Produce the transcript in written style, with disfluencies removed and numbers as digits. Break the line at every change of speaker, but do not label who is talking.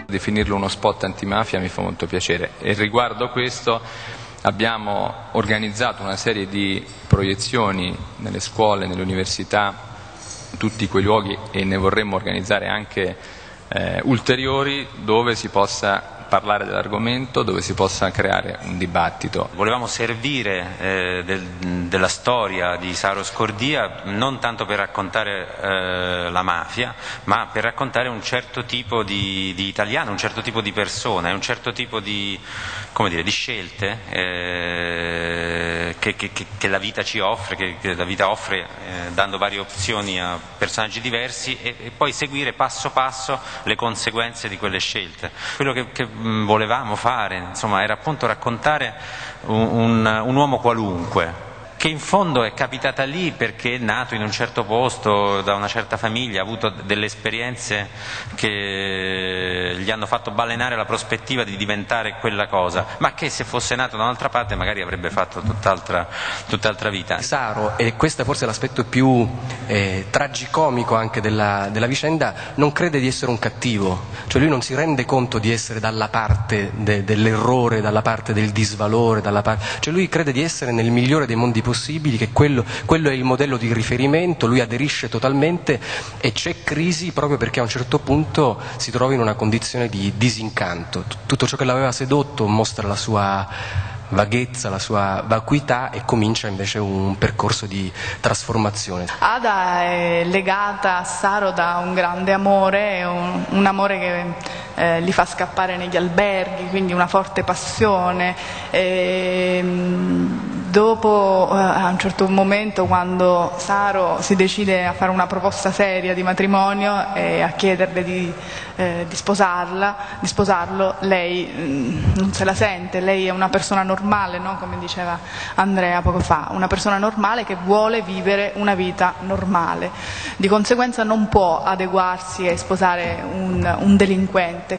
Definirlo uno spot antimafia mi fa molto piacere, e riguardo a questo abbiamo organizzato una serie di proiezioni nelle scuole, nelle università, in tutti quei luoghi, e ne vorremmo organizzare anche ulteriori, dove si possa parlare dell'argomento, dove si possa creare un dibattito.
Volevamo servire della storia di Saro Scordia non tanto per raccontare la mafia, ma per raccontare un certo tipo di italiano, un certo tipo di persone, un certo tipo di, come dire, di scelte che la vita ci offre, che la vita offre dando varie opzioni a personaggi diversi, e poi seguire passo passo le conseguenze di quelle scelte. Quello che volevamo fare, insomma, era appunto raccontare un uomo qualunque, che in fondo è capitata lì perché è nato in un certo posto, da una certa famiglia, ha avuto delle esperienze che gli hanno fatto balenare la prospettiva di diventare quella cosa, ma che se fosse nato da un'altra parte magari avrebbe fatto tutt'altra vita.
Saro, e questo è forse l'aspetto più tragicomico anche della vicenda, non crede di essere un cattivo, cioè lui non si rende conto di essere dalla parte dell'errore, dalla parte del disvalore, cioè lui crede di essere nel migliore dei mondi possibili, che quello è il modello di riferimento, lui aderisce totalmente, e c'è crisi proprio perché a un certo punto si trova in una condizione di disincanto. Tutto ciò che l'aveva sedotto mostra la sua vaghezza, la sua vacuità, e comincia invece un percorso di trasformazione.
Ada è legata a Saro da un grande amore, un amore che li fa scappare negli alberghi, quindi una forte passione. Dopo, a un certo momento, quando Saro si decide a fare una proposta seria di matrimonio e a chiederle di sposarlo, lei non se la sente. Lei è una persona normale, no? Come diceva Andrea poco fa, una persona normale che vuole vivere una vita normale, di conseguenza non può adeguarsi e sposare un delinquente.